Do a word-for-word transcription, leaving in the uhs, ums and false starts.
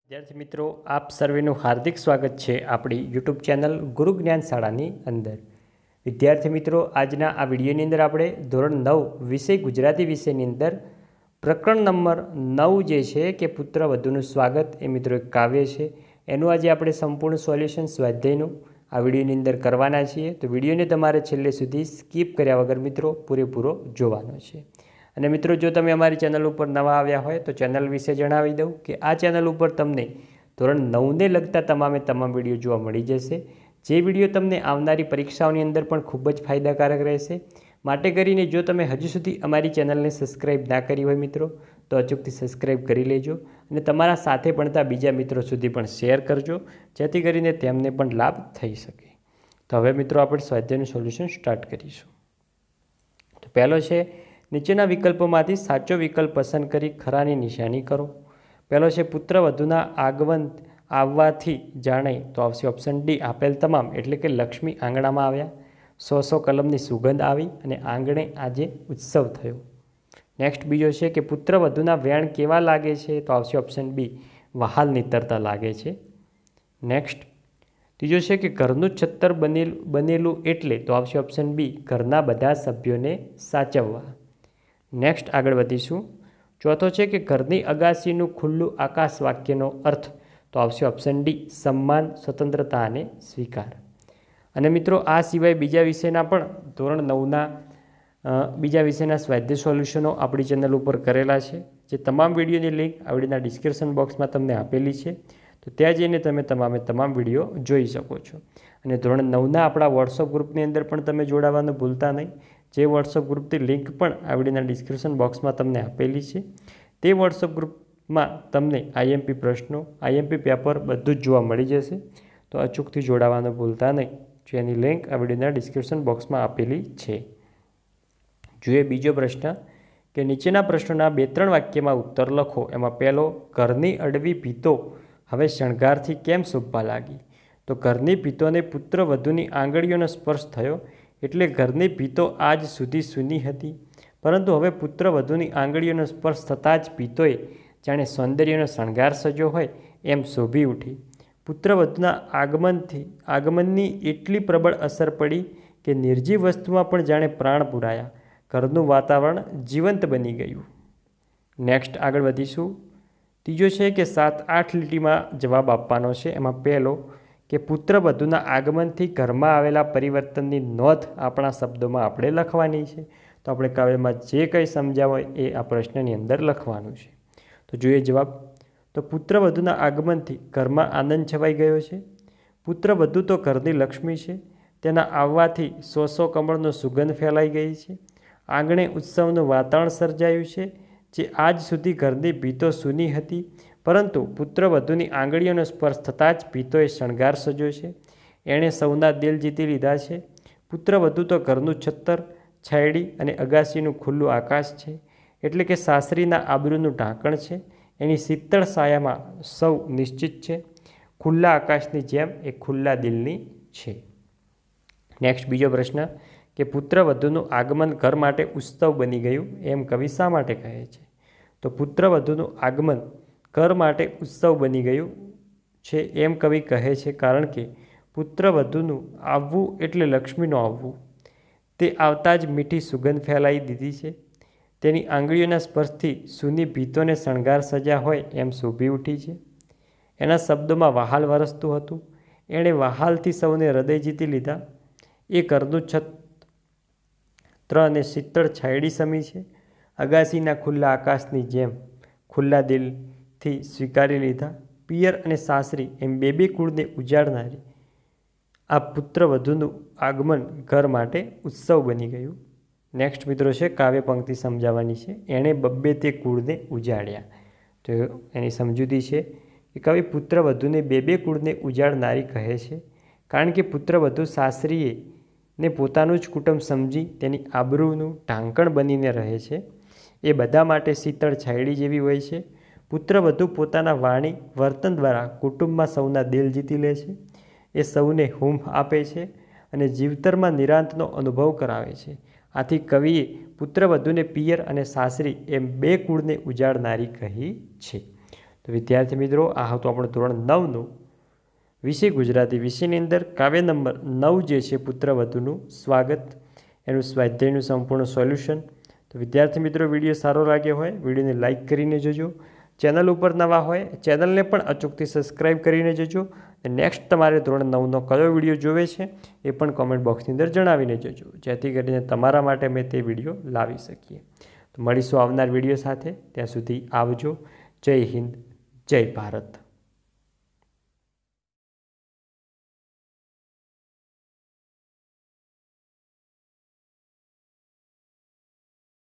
વિદ્યાર્થી મિત્રો, આપ સર્વેનું હાર્દિક સ્વાગત છે આપણી યુટ્યુબ ચેનલ ગુરુ જ્ઞાન શાળાની અંદર। વિદ્યાર્થી મિત્રો, આજના આ વિડીયોની અંદર આપણે ધોરણ નવ વિષય ગુજરાતી વિષયની અંદર પ્રકરણ નંબર નવ જે છે કે પુત્રવધુનું સ્વાગત એ મિત્રો એક કાવ્ય છે, એનું આજે આપણે સંપૂર્ણ સોલ્યુશન સ્વાધ્યાયનું આ વિડીયોની અંદર કરવાના છીએ। તો વિડીયોને તમારે છેલ્લે સુધી સ્કીપ કર્યા વગર મિત્રો પૂરેપૂરો જોવાનો છે। અને મિત્રો, જો તમે અમારી ચેનલ ઉપર નવા આવ્યા હોય તો ચેનલ વિશે જણાવી દઉં કે આ ચેનલ ઉપર તમને ધોરણ નવને લગતા તમામે તમામ વિડીયો જોવા મળી જશે, જે વિડીયો તમને આવનારી પરીક્ષાઓની અંદર પણ ખૂબ જ ફાયદાકારક રહેશે। માટે કરીને જો તમે હજુ સુધી અમારી ચેનલને સબસ્ક્રાઈબ ના કરી હોય મિત્રો, તો અચૂકથી સબસ્ક્રાઈબ કરી લેજો અને તમારા સાથે ભણતા બીજા મિત્રો સુધી પણ શેર કરજો, જેથી કરીને તેમને પણ લાભ થઈ શકે। તો હવે મિત્રો, આપણે સ્વાધ્યાયનું સોલ્યુશન સ્ટાર્ટ કરીશું। તો પહેલો છે, નીચેના વિકલ્પોમાંથી સાચો વિકલ્પ પસંદ કરી ખરાની નિશાની કરો। પહેલો છે, પુત્રવધુના આગમન આવવાથી જાણે, તો આવશે ઓપ્શન ડી આપેલ તમામ, એટલે કે લક્ષ્મી આંગણામાં આવ્યા, સો સો કલમની સુગંધ આવી અને આંગણે આજે ઉત્સવ થયો। નેક્સ્ટ બીજો છે કે પુત્રવધુના વેણ કેવા લાગે છે, તો આવશે ઓપ્શન બી વહાલ નીતરતા લાગે છે। નેક્સ્ટ ત્રીજો છે કે ઘરનું છત્તર બનેલું બનેલું એટલે, તો આવશે ઓપ્શન બી ઘરના બધા સભ્યોને સાચવવા। નેક્સ્ટ આગળ વધીશું। ચોથો છે કે ઘરની અગાસીનું ખુલ્લું આકાશ વાક્યનો અર્થ, તો આવશે ઓપ્શન ડી સન્માન, સ્વતંત્રતા અને સ્વીકાર। અને મિત્રો, આ સિવાય બીજા વિષયના પણ ધોરણ નવના બીજા વિષયના સ્વાધ્યાય સોલ્યુશનો આપણી ચેનલ ઉપર કરેલા છે, જે તમામ વિડીયોની લિંક આવડીના ડિસ્ક્રિપ્શન બોક્સમાં તમને આપેલી છે, તો ત્યાં જઈને તમે તમામે તમામ વિડીયો જોઈ શકો છો। અને ધોરણ નવના આપણા વોટ્સઅપ ગ્રુપની અંદર પણ તમે જોડાવાનું ભૂલતા નહીં, જે વોટ્સઅપ ગ્રુપની લિંક પણ આવડીના ડિસ્ક્રિપ્શન બોક્સમાં તમને આપેલી છે। તે વોટ્સઅપ ગ્રુપમાં તમને આઈએમપી પ્રશ્નો, આઈએમપી પેપર બધું જ જોવા મળી જશે, તો અચૂકથી જોડાવાનું ભૂલતા નહીં, જેની લિંક આવડીના ડિસ્ક્રિપ્શન બોક્સમાં આપેલી છે। જોઈએ બીજો પ્રશ્ન કે નીચેના પ્રશ્નોના બે ત્રણ વાક્યમાં ઉત્તર લખો। એમાં પહેલો, ઘરની અડવી ભીતો હવે શણગારથી કેમ શોભવા લાગી, તો ઘરની ભીતોને પુત્રવધુની આંગળીઓનો સ્પર્શ થયો, એટલે ઘરની ભીતો આજ સુધી સૂની હતી, પરંતુ હવે પુત્રવધુની આંગળીઓનો સ્પર્શ થતાં જ ભીતોએ જાણે સૌંદર્યનો શણગાર સજ્યો હોય એમ શોભી ઉઠી। પુત્રવધુના આગમનથી આગમનની એટલી પ્રબળ અસર પડી કે નિર્જીવ વસ્તુમાં પણ જાણે પ્રાણ પુરાયા, ઘરનું વાતાવરણ જીવંત બની ગયું। નેક્સ્ટ આગળ વધીશું। ત્રીજો છે કે સાત આઠ લીટીમાં જવાબ આપવાનો છે। એમાં પહેલો કે પુત્રવધુના આગમનથી ઘરમાં આવેલા પરિવર્તનની નોંધ આપણા શબ્દોમાં આપણે લખવાની છે। તો આપણે કાવ્યમાં જે કંઈ સમજાવ હોય એ આ પ્રશ્નની અંદર લખવાનું છે। તો જોઈએ જવાબ। તો પુત્રવધુના આગમનથી ઘરમાં આનંદ છવાઈ ગયો છે। પુત્રવધુ તો ઘરની લક્ષ્મી છે, તેના આવવાથી સો સો કમળનો સુગંધ ફેલાઈ ગઈ છે। આંગણે ઉત્સવનું વાતાવરણ સર્જાયું છે, જે આજ સુધી ઘરની ભીતો સૂની હતી, પરંતુ પુત્રવધુની આંગળીઓનો સ્પર્શ થતાં જ ભીતોએ શણગાર સજ્યો છે, એણે સૌના દિલ જીતી લીધા છે। પુત્રવધુ તો ઘરનું છત્તર, છાયડી અને અગાસીનું ખુલ્લું આકાશ છે, એટલે કે સાસરીના આબરૂનું ઢાંકણ છે, એની શીતળ છાયામાં સૌ નિશ્ચિત છે, ખુલ્લા આકાશની જેમ એ ખુલ્લા દિલની છે। નેક્સ્ટ બીજો પ્રશ્ન કે પુત્રવધુનું આગમન ઘર માટે ઉત્સવ બની ગયું એમ કવિ શા માટે કહે છે, તો પુત્રવધુનું આગમન ઘર માટે ઉત્સવ બની ગયું છે એમ કવિ કહે છે, કારણ કે પુત્રવધુનું આવવું એટલે લક્ષ્મીનું આવવું, તે આવતા જ મીઠી સુગંધ ફેલાઈ દીધી છે, તેની આંગળીઓના સ્પર્શથી સૂની ભીતોને શણગાર સજ્યા હોય એમ શોભી ઉઠી છે। એના શબ્દોમાં વહાલ વરસતું હતું, એણે વહાલથી સૌને હૃદય જીતી લીધા, એ ઘરનું છત્ર અને શીતળ છાયડી સમી છે, અગાસીના ખુલ્લા આકાશની જેમ ખુલ્લા દિલથી સ્વીકારી લીધા, પિયર અને સાસરી એમ બે બે કુળને ઉજાડનારી આ પુત્રવધુનું આગમન ઘર માટે ઉત્સવ બની ગયું। નેક્સ્ટ મિત્રો છે કાવ્ય પંક્તિ સમજાવવાની છે। એણે બબ્બે તે કુળને ઉજાડ્યા, તો એની સમજૂતી છે કે કવિ પુત્રવધુને બે બે કુળને ઉજાડનારી કહે છે, કારણ કે પુત્રવધુ સાસરીએ ને પોતાનું જ કુટુંબ સમજી તેની આબરૂનું ઢાંકણ બનીને રહે છે, એ બધા માટે શીતળ છાયડી જેવી હોય છે। પુત્રવધુ પોતાના વાણી વર્તન દ્વારા કુટુંબમાં સૌના દિલ જીતી લે છે, એ સૌને હૂંફ આપે છે અને જીવતરમાં નિરાંતનો અનુભવ કરાવે છે। આથી કવિએ પુત્રવધુને પિયર અને સાસરી એમ બે કુળને ઉજાડનારી કહી છે। તો તો વિદ્યાર્થી મિત્રો, આ હતું આપણું ધોરણ નવનું વિષય ગુજરાતી વિષયની અંદર કાવ્ય નંબર નવ જે છે પુત્રવધુનું સ્વાગત, એનું સ્વાધ્યાયનું સંપૂર્ણ સોલ્યુશન. તો વિદ્યાર્થી મિત્રો, વિડીયો સારો લાગ્યો હોય વિડીયોને લાઇક કરીને જોજો. ચેનલ ઉપર નવા હોય ચેનલને પણ અચૂકથી સબસ્ક્રાઈબ કરીને જજો. નેક્સ્ટ તમારે ધોરણ નવનો કયો વિડીયો જોવે છે એ પણ કોમેન્ટ બોક્સની અંદર જણાવીને જજો, જેથી કરીને તમારા માટે મેં તે વિડીયો લાવી શકીએ. તો મળીશું આવનાર વિડીયો સાથે. ત્યાં સુધી આવજો. જય હિન્દ, જય ભારત.